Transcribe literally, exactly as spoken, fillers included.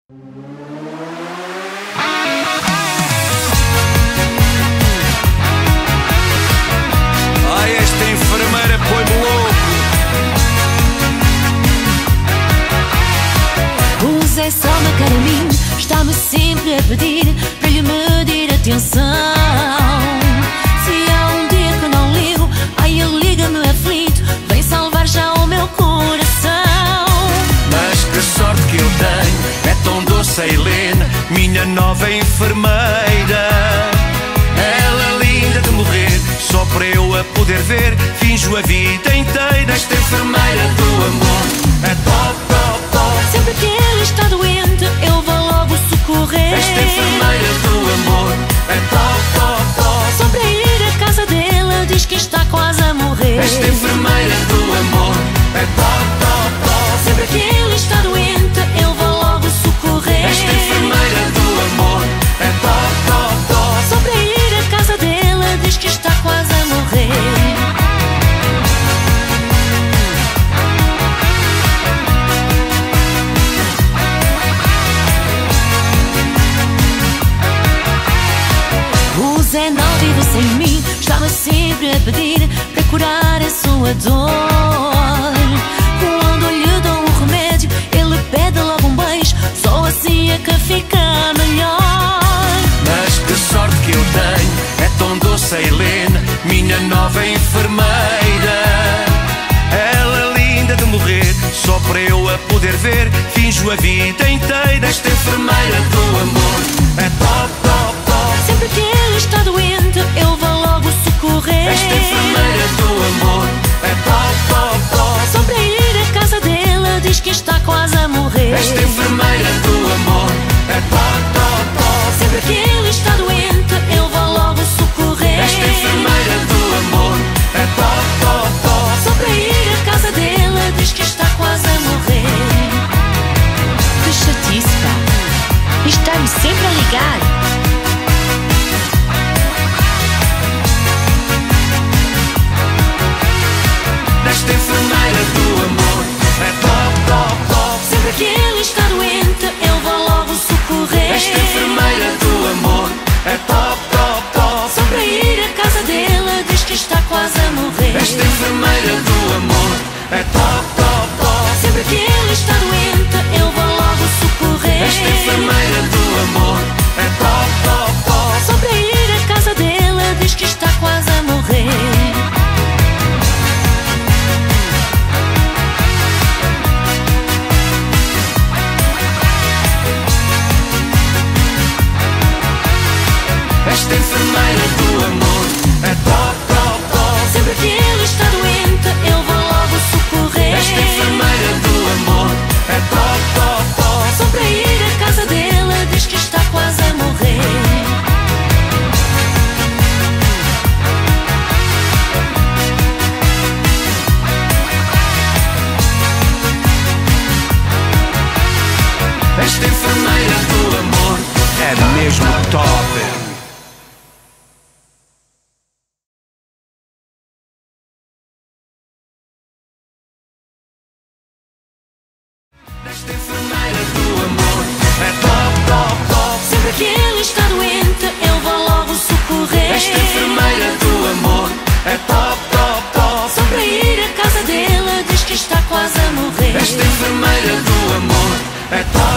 Ai, esta enfermeira põe-me louco. O Zé só me quer a mim, está-me sempre a pedir para lhe medir atenção. Se há um dia que não ligo, ai, ele liga-me aflito, vem salvar já o meu coração. Mas que sorte que eu tenho, é tão doce a Helena, minha nova enfermeira. Ela linda de morrer, só para eu a poder ver, finjo a vida inteira. Esta enfermeira do amor é top, top, top. Sempre que ele está doente, eu vou logo socorrer. Esta enfermeira do amor é top, top, top. Só para ir à casa dele, diz que está quase a morrer. Esta enfermeira do amor é top, top, top. Sempre que ele está doente, eu vou logo socorrer. Esta enfermeira do amor é top, top, top. Só para ir à casa dele, diz que está quase a morrer. O Zé não vive sem mim, está-me sempre a pedir para curar a sua dor. Quando lhe dou um remédio, ele pede logo um beijo, só assim é que fica melhor. Mas que sorte que eu tenho, é tão doce a Helena, minha nova enfermeira. Ela linda de morrer, só para eu a poder ver, finjo a vida inteira. Esta enfermeira do amor é top, top, top. Sempre que ele está doente, eu vou logo socorrer. Esta enfermeira do amor é top, top, top. Só para ir à casa dele, diz que está quase a morrer. Esta enfermeira do amor é top, top, top. Sempre que ele está doente, eu vou logo socorrer. Esta enfermeira do amor é top, top, top. Só para ir à casa dele, diz que está quase a morrer. Que chatice, pá. Está-me sempre a ligar. Esta enfermeira do amor é top, top, top. Sempre que ele está doente, eu vou logo socorrer. Esta enfermeira do amor é top, top, top. Só para ir à casa dele, diz que está quase a morrer. Esta enfermeira do amor é top, top, top. Sempre que ele está doente, eu vou logo socorrer. Esta enfermeira do amor é top, top, top. Só para ir à casa dele, diz que está quase a morrer. Esta enfermeira do amor é top, top, top. Sempre que ele está doente, eu vou logo socorrer. Esta enfermeira do amor é top, top, top. Só para ir à casa dele, diz que está quase a morrer. Esta enfermeira do amor é mesmo top. Esta enfermeira do amor é top, top, top. Sempre que ele está doente, eu vou logo socorrer. Esta enfermeira do amor é top, top, top. Só para ir à casa dele, diz que está quase a morrer. Esta enfermeira do amor é top.